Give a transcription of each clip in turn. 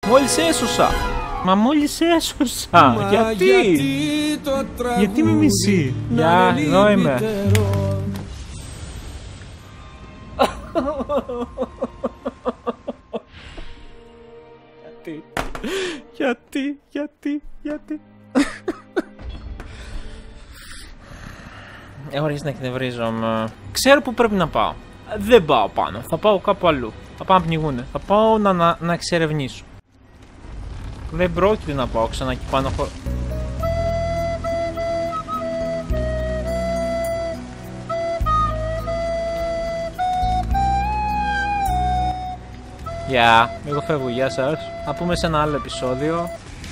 Μόλις έσωσα. Μα μόλις έσωσα. Γιατί με μισεί. Γεια, εδώ είμαι. Γιατί. Έχω αρχίσει να εκνευρίζομαι. Ξέρω που πρέπει να πάω. Δεν πάω πάνω. Θα πάω κάπου αλλού. Θα πάω να πνιγούνε. Θα πάω να εξερευνήσω. Δεν πρόκειται να πάω ξανά εκεί πάνω. Γεια, εγώ φεύγω, γεια σας. Θα πούμε σε ένα άλλο επεισόδιο.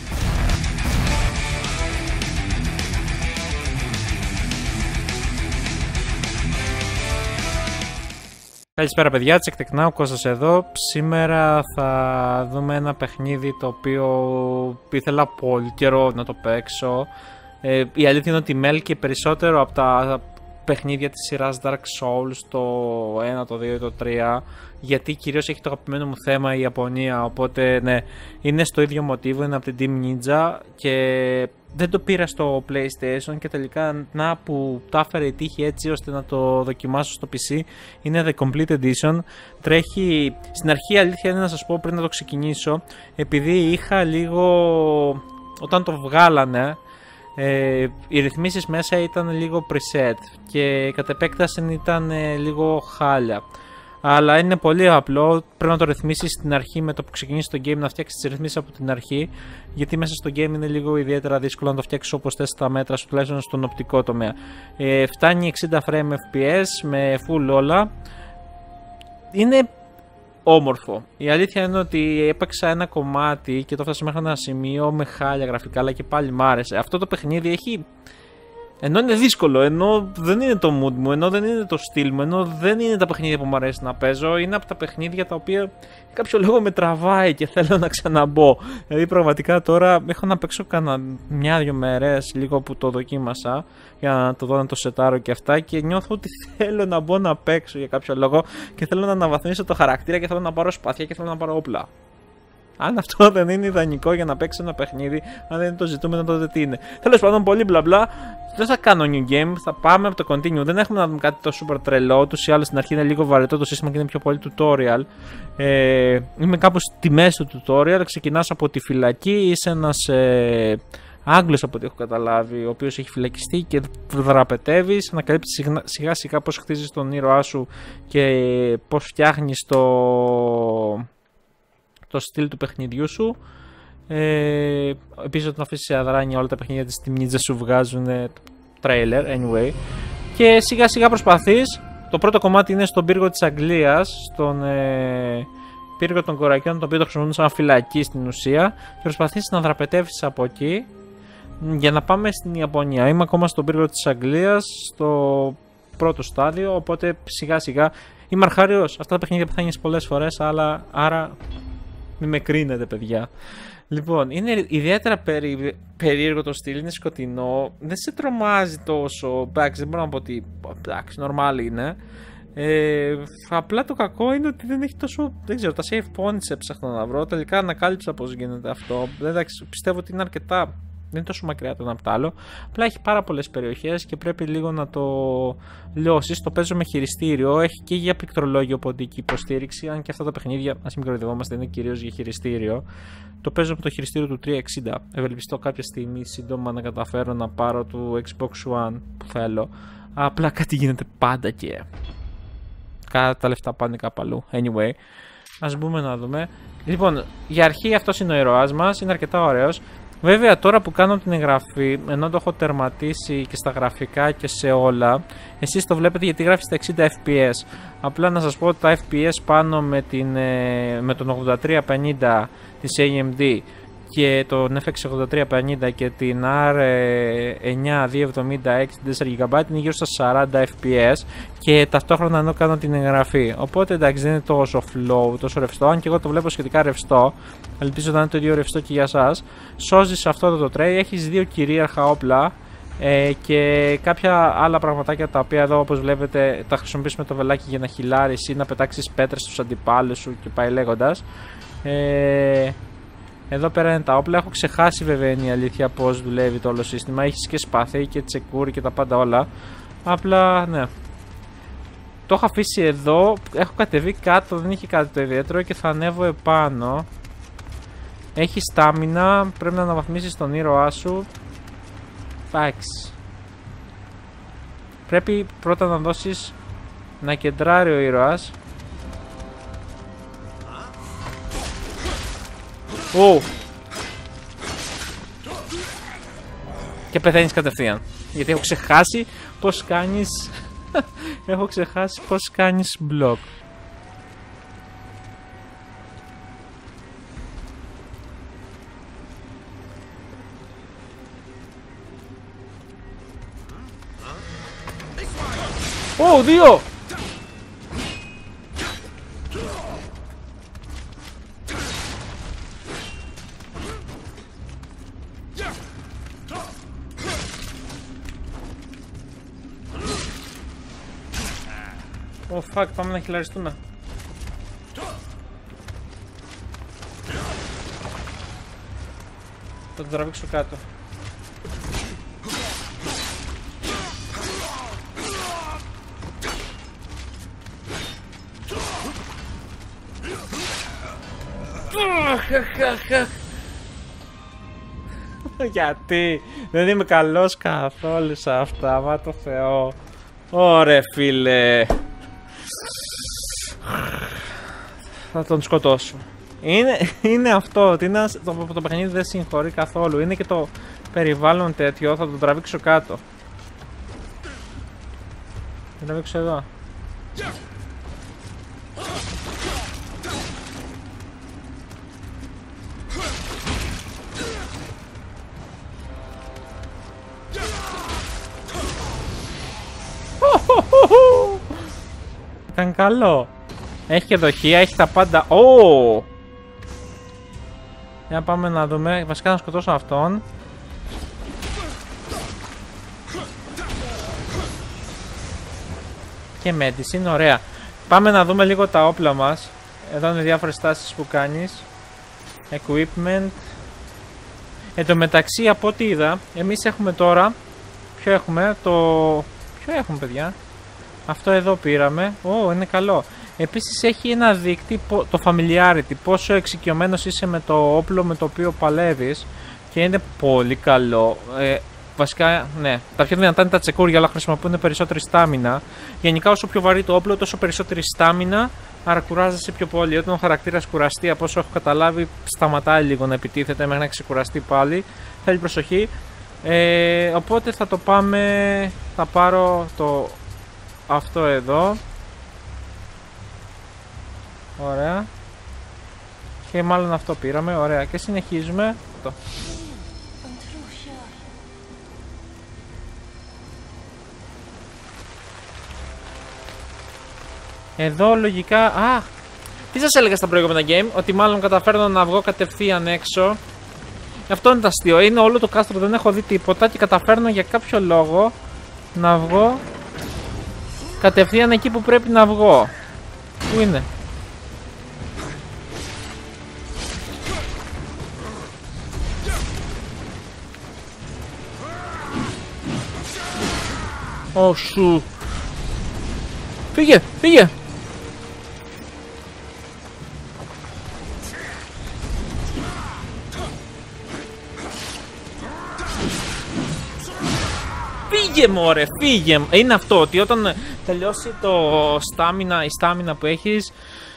Καλησπέρα παιδιά, τσεκτεκνάω, Κώστας εδώ. Σήμερα θα δούμε ένα παιχνίδι το οποίο ήθελα πολύ καιρό να το παίξω. Η αλήθεια είναι ότι με έλκει περισσότερο από τα παιχνίδια της σειράς Dark Souls, το 1, το 2 ή το 3, γιατί κυρίως έχει το αγαπημένο μου θέμα η Ιαπωνία, οπότε ναι, είναι στο ίδιο μοτίβο, είναι από την Team Ninja και δεν το πήρα στο PlayStation και τελικά να που τα έφερε η τύχη έτσι ώστε να το δοκιμάσω στο PC. Είναι The Complete Edition, τρέχει στην αρχή, αλήθεια είναι να σας πω πριν να το ξεκινήσω, επειδή είχα λίγο, όταν το βγάλανε, οι ρυθμίσεις μέσα ήταν λίγο preset και κατ' επέκταση ήταν λίγο χάλια. Αλλά είναι πολύ απλό, πρέπει να το ρυθμίσεις στην αρχή με το που ξεκινήσει το game, να φτιάξεις τις ρυθμίσεις από την αρχή, γιατί μέσα στο game είναι λίγο ιδιαίτερα δύσκολο να το φτιάξεις όπως θες τα μέτρα σου, τουλάχιστον στον οπτικό τομέα. Φτάνει 60 frame fps με full όλα. Είναι όμορφο. Η αλήθεια είναι ότι έπαιξα ένα κομμάτι και το έφτασα μέχρι ένα σημείο με χάλια γραφικά, αλλά και πάλι μ' άρεσε. Αυτό το παιχνίδι έχει. Ενώ είναι δύσκολο, ενώ δεν είναι το mood μου, ενώ δεν είναι το στυλ μου, ενώ δεν είναι τα παιχνίδια που μου αρέσει να παίζω, είναι από τα παιχνίδια τα οποία για κάποιο λόγο με τραβάει και θέλω να ξαναμπω. Δηλαδή πραγματικά τώρα έχω να παίξω κάνα μια-δυο μέρες λίγο που το δοκίμασα για να το δω, να το σετάρω και αυτά, και νιώθω ότι θέλω να μπω να παίξω για κάποιο λόγο και θέλω να αναβαθμίσω το χαρακτήρα και θέλω να πάρω σπαθιά και θέλω να πάρω όπλα. Αν αυτό δεν είναι ιδανικό για να παίξει ένα παιχνίδι, αν δεν είναι το ζητούμενο, τότε τι είναι. Τέλος πάντων, πολύ μπλα μπλα. Δεν θα κάνω new game, θα πάμε από το continue. Δεν έχουμε να δούμε κάτι το super τρελό. Τους ή άλλως στην αρχή είναι λίγο βαρετό το σύστημα και είναι πιο πολύ tutorial. Είμαι κάπου στη μέση του tutorial. Ξεκινάς από τη φυλακή, είσαι ένας Άγγλος από ό,τι έχω καταλάβει, ο οποίος έχει φυλακιστεί και δραπετεύεις. Ανακαλύπτεις σιγά σιγά πώς χτίζεις τον ήρωά σου και πώς φτιάχνεις το στυλ του παιχνιδιού σου. Επίσης όταν αφήσεις σε αδράνεια όλα τα παιχνίδια της Team Ninja σου βγάζουν trailer anyway. Και σιγά σιγά προσπαθείς. Το πρώτο κομμάτι είναι στον πύργο της Αγγλίας, στον πύργο των κορακιών, το οποίο το χρησιμοποιούν σαν φυλακή στην ουσία, και προσπαθείς να δραπετεύσεις από εκεί για να πάμε στην Ιαπωνία. Είμαι ακόμα στον πύργο της Αγγλίας, στο πρώτο στάδιο, οπότε σιγά σιγά είμαι αρχάριος. Αυτά τα παιχνίδια πεθάνεις πολλές φορές, αλλά άρα μην με κρίνετε παιδιά. Λοιπόν, είναι ιδιαίτερα περίεργο το στυλ, είναι σκοτεινό, δεν σε τρομάζει τόσο, εντάξει δεν μπορώ να πω ότι εντάξει, normal είναι. Απλά το κακό είναι ότι δεν έχει τόσο, δεν ξέρω, τα save points έψαχνα να βρω, τελικά ανακάλυψα πώς γίνεται αυτό. Εντάξει, πιστεύω ότι είναι αρκετά, δεν είναι τόσο μακριά το ένα από το άλλο. Απλά έχει πάρα πολλές περιοχές και πρέπει λίγο να το λιώσεις. Το παίζω με χειριστήριο. Έχει και για πληκτρολόγιο ποντική υποστήριξη. Αν και αυτά τα παιχνίδια, ας μην κοροϊδευόμαστε, είναι κυρίως για χειριστήριο. Το παίζω με το χειριστήριο του 360. Ευελπιστώ κάποια στιγμή σύντομα να καταφέρω να πάρω του Xbox One που θέλω. Απλά κάτι γίνεται πάντα και τα λεφτά πάνε κάπου αλλού. Anyway, ας μπούμε να δούμε. Λοιπόν, για αρχή αυτός είναι ο ήρωάς μας. Είναι αρκετά ωραίος. Βέβαια τώρα που κάνω την εγγραφή, ενώ το έχω τερματίσει και στα γραφικά και σε όλα, εσείς το βλέπετε γιατί γράφει στα 60 fps. Απλά να σας πω ότι τα fps πάνω με τον 8350 της AMD και τον FX 8350 και την R9 270 64GB είναι γύρω στα 40 fps και ταυτόχρονα ενώ κάνω την εγγραφή. Οπότε εντάξει, δεν είναι τόσο flow, τόσο ρευστό, αν και εγώ το βλέπω σχετικά ρευστό. Ελπίζω να είναι το ίδιο ρευστό και για σας. Σώζεις αυτό το tray, έχεις δύο κυρίαρχα όπλα και κάποια άλλα πραγματάκια τα οποία εδώ όπως βλέπετε τα χρησιμοποιείς με το βελάκι για να χυλάρεις ή να πετάξεις πέτρες στους αντιπάλους σου και πάει λέγοντας. Εδώ πέρα είναι τα όπλα. Έχω ξεχάσει βέβαια, είναι η αλήθεια, πώς δουλεύει το όλο σύστημα. Έχεις και σπαθί και τσεκούρι και τα πάντα όλα. Απλά ναι. Το έχω αφήσει εδώ. Έχω κατεβεί κάτω, δεν είχε κάτι το ιδιαίτερο και θα ανέβω επάνω. Έχει στάμινα. Πρέπει να αναβαθμίσεις τον ήρωά σου. Εντάξει. Πρέπει πρώτα να δώσεις να κεντράρει ο ήρωας. Και πεθαίνεις κατευθείαν. Γιατί έχω ξεχάσει πως κάνεις. Έχω ξεχάσει πως κάνεις μπλοκ. Δύο! Fuck, πάμε να χιλαριστούμε. Θα το τραβήξω κάτω. Γιατί δεν είμαι καλός καθόλου σε αυτά, μα το Θεό. Ωρε φίλε. Θα τον σκοτώσω. Είναι αυτό ότι το παιχνίδι δεν συγχωρεί καθόλου. Είναι και το περιβάλλον τέτοιο. Θα τον τραβήξω κάτω. Τον τραβήξω εδώ. Ήταν καλό. Έχει και δοχεία, έχει τα πάντα. Για πάμε να δούμε. Βασικά να σκοτώσω αυτόν. Και medicine, ωραία. Πάμε να δούμε λίγο τα όπλα μας. Εδώ είναι διάφορες τάσεις που κάνεις. Equipment. Εν τω μεταξύ, από ό,τι είδα, εμείς έχουμε τώρα. Ποιο έχουμε, ποιο έχουμε, παιδιά? Αυτό εδώ πήραμε. Είναι καλό. Επίσης έχει ένα δείκτη, το familiarity, πόσο εξοικειωμένος είσαι με το όπλο με το οποίο παλεύεις. Και είναι πολύ καλό. Βασικά, ναι, τα πιο δυνατά είναι τα τσεκούρια, αλλά χρησιμοποιούν περισσότερη στάμινα. Γενικά, όσο πιο βαρύ το όπλο, τόσο περισσότερη στάμινα, άρα κουράζεσαι πιο πολύ. Όταν ο χαρακτήρας κουραστεί, από όσο έχω καταλάβει, σταματάει λίγο να επιτίθεται μέχρι να ξεκουραστεί πάλι. Θέλει προσοχή. Οπότε θα το πάμε. Θα πάρω αυτό εδώ. Ωραία. Και μάλλον αυτό πήραμε. Ωραία. Και συνεχίζουμε. Εδώ λογικά. Τι σας έλεγα στα προηγούμενα game? Ότι μάλλον καταφέρνω να βγω κατευθείαν έξω. Αυτό είναι το αστείο. Είναι όλο το κάστρο, δεν έχω δει τίποτα και καταφέρνω για κάποιο λόγο να βγω κατευθείαν εκεί που πρέπει να βγω. Πού είναι? Σου. Φύγε, φύγε. Φύγε μωρέ, φύγε. Είναι αυτό ότι όταν τελειώσει η στάμινα που έχεις.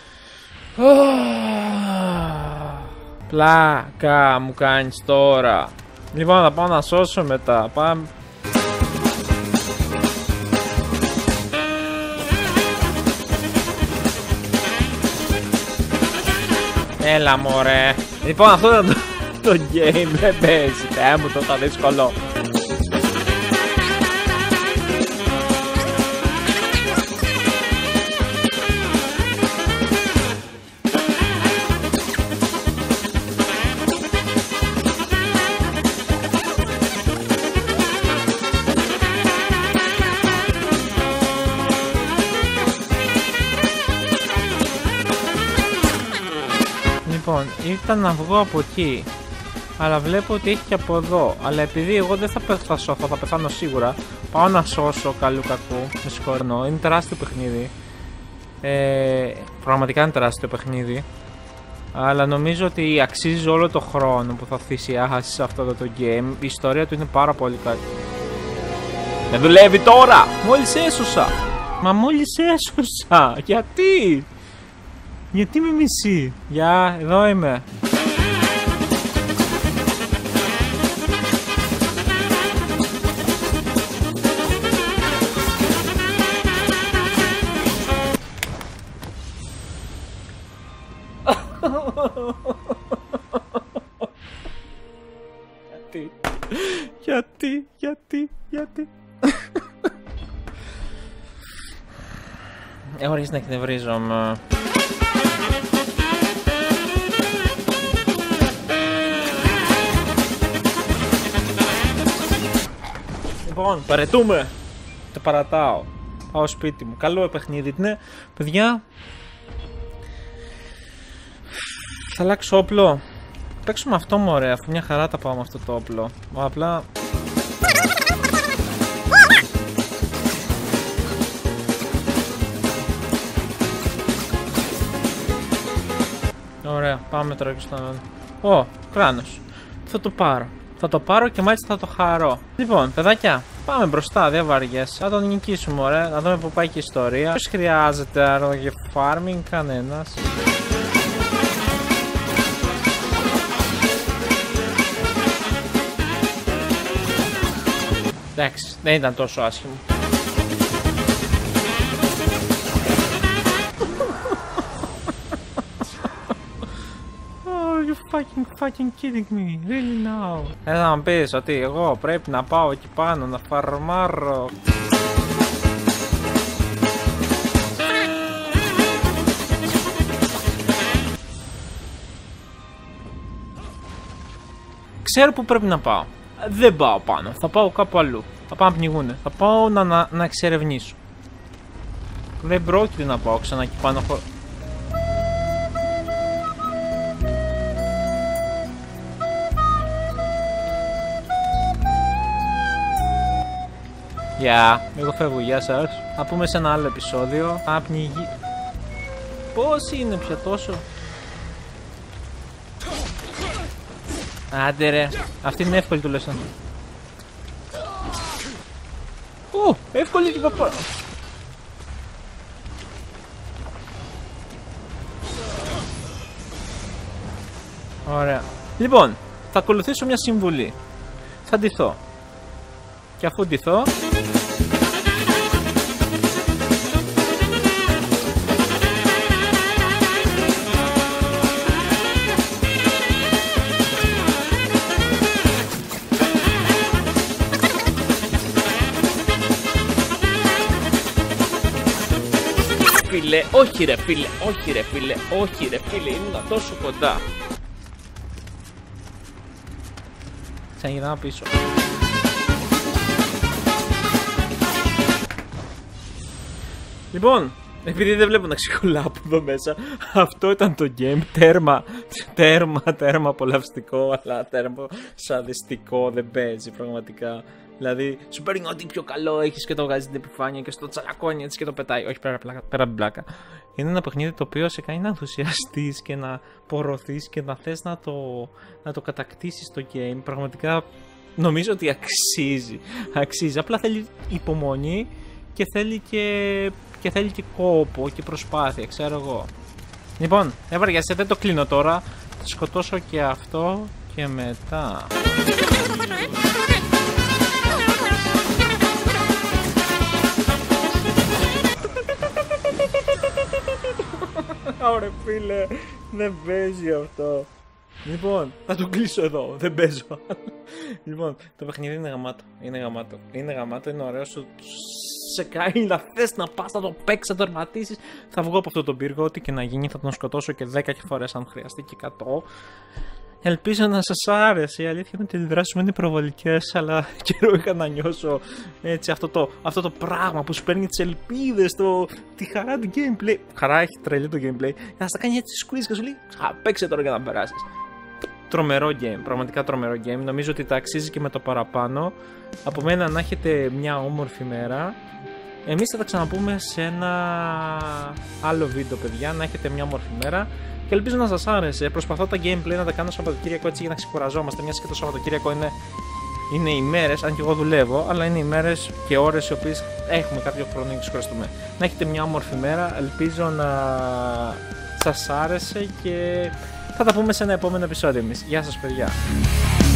Πλάκα μου κάνεις τώρα. Λοιπόν, θα πάω να σώσω μετά. Πάμε. Έλα μωρέ. Λοιπόν, αυτό ήταν το game. Δεν παίζει. Μου το ήταν δύσκολο. Λοιπόν, ήταν να βγω από εκεί. Αλλά βλέπω ότι έχει και από εδώ. Αλλά επειδή εγώ δεν θα σώθω, θα πεθάνω σίγουρα. Πάω να σώσω καλού κακού. Με συγχωρώ. Είναι τεράστιο παιχνίδι. Πραγματικά είναι τεράστιο παιχνίδι. Αλλά νομίζω ότι αξίζει όλο το χρόνο που θα θυσιάσει σε αυτό το game. Η ιστορία του είναι πάρα πολύ καλή. Δεν δουλεύει τώρα! Μόλις έσωσα! Μα μόλις έσωσα! Γιατί? Γιατί με μισεί? Γεια, εδώ είμαι. Γιατί. Έχω αρχίσει να εκνευρίζομαι. Λοιπόν, παρετούμε. Το παρατάω. Πάω σπίτι μου. Καλό παιχνίδι. Ναι, παιδιά. Θα αλλάξω όπλο. Παίξουμε αυτό μωρέ, αφού μια χαρά τα πάω με αυτό το όπλο. Απλά... Ωραία, πάμε τώρα και στον... Ω, κράνος. Θα το πάρω. Θα το πάρω και μάλιστα θα το χαρώ. Λοιπόν, παιδάκια, πάμε μπροστά, δεν βαριέσαι. Θα τον νικήσουμε, ωραία. Να δούμε που πάει και η ιστορία. Ποιος χρειάζεται άρρωγε farming, κανένας. Εντάξει, δεν ήταν τόσο άσχημο. Oh, you fucking kidding me, really now. Θα μου πεις ότι εγώ πρέπει να πάω εκεί πάνω να φαρμάρω. Ξέρω που πρέπει να πάω. Δεν πάω πάνω, θα πάω κάπου αλλού. Θα πάω να πνιγούνε. Θα πάω να εξερευνήσω. Δεν πρόκειται να πάω ξανά εκεί πάνω. Γεια, εγώ φεύγω, γεια σας. Θα πούμε σε ένα άλλο επεισόδιο. Θα πνιγεί. Πώς είναι πια τόσο? Άντε ρε, αυτή είναι εύκολη τουλάχιστον. Ω, εύκολη την παπά. Ωραία. Λοιπόν, θα ακολουθήσω μια συμβουλή. Θα ντυθώ. Και αφού ντυθώ... Φίλε, όχι ρε φίλε, όχι ρε φίλε, όχι ρε φίλε, ήμουν τόσο κοντά. Ξαναγυρνάω πίσω. Λοιπόν, επειδή δεν βλέπω να ξεκολλάω από εδώ μέσα, αυτό ήταν το game. Τέρμα απολαυστικό, αλλά τέρμα σαδιστικό, δεν παίζει πραγματικά. Δηλαδή, σου παίρνει ό,τι πιο καλό έχεις και το βγάζει στην επιφάνεια και στο τσαλακώνει έτσι και το πετάει. Όχι, πέρα από την πλάκα. Είναι ένα παιχνίδι το οποίο σε κάνει να ενθουσιαστείς και να πορωθείς και να θες να το κατακτήσεις το game. Πραγματικά νομίζω ότι αξίζει. Απλά θέλει υπομονή και θέλει και κόπο και προσπάθεια, ξέρω εγώ. Λοιπόν, έβαριασε, δεν το κλείνω τώρα. Θα σκοτώσω και αυτό και μετά. Ωραία φίλε, δεν παίζει αυτό. Λοιπόν, θα το κλείσω εδώ, δεν παίζω. Λοιπόν, το παιχνίδι είναι γαμάτο. Είναι γαμάτο, είναι ωραίο, σε κάνει να θες να πας, να το παίξεις, να το τερματίσεις. Θα βγω από αυτό τον πύργο, ό,τι και να γίνει, θα τον σκοτώσω και 10 φορές αν χρειαστεί και 100. Ελπίζω να σας άρεσε. Η αλήθεια είναι ότι οι αντιδράσεις μου είναι προβολικές, αλλά καιρό είχα να νιώσω έτσι αυτό το πράγμα που σου παίρνει τις ελπίδες, τη χαρά του gameplay. Χαρά έχει τρελή το gameplay. Να στα κάνει έτσι squeeze και σου λέει παίξε τώρα για να περάσεις. τρομερό game, πραγματικά τρομερό game. Νομίζω ότι τα αξίζει και με το παραπάνω. Από μένα να έχετε μια όμορφη μέρα. Εμείς θα τα ξαναπούμε σε ένα άλλο βίντεο, παιδιά. Να έχετε μια όμορφη μέρα και ελπίζω να σας άρεσε. Προσπαθώ τα gameplay να τα κάνω Σαββατοκύριακο έτσι για να ξεκουραζόμαστε, μιας και το Σαββατοκύριακο είναι οι μέρες, αν και εγώ δουλεύω, αλλά είναι οι μέρες και ώρες οι οποίες έχουμε κάποιο χρόνο να ξεκουραστούμε. Να έχετε μια όμορφη μέρα, ελπίζω να σας άρεσε και θα τα πούμε σε ένα επόμενο επεισόδιο εμείς. Γεια σας, παιδιά.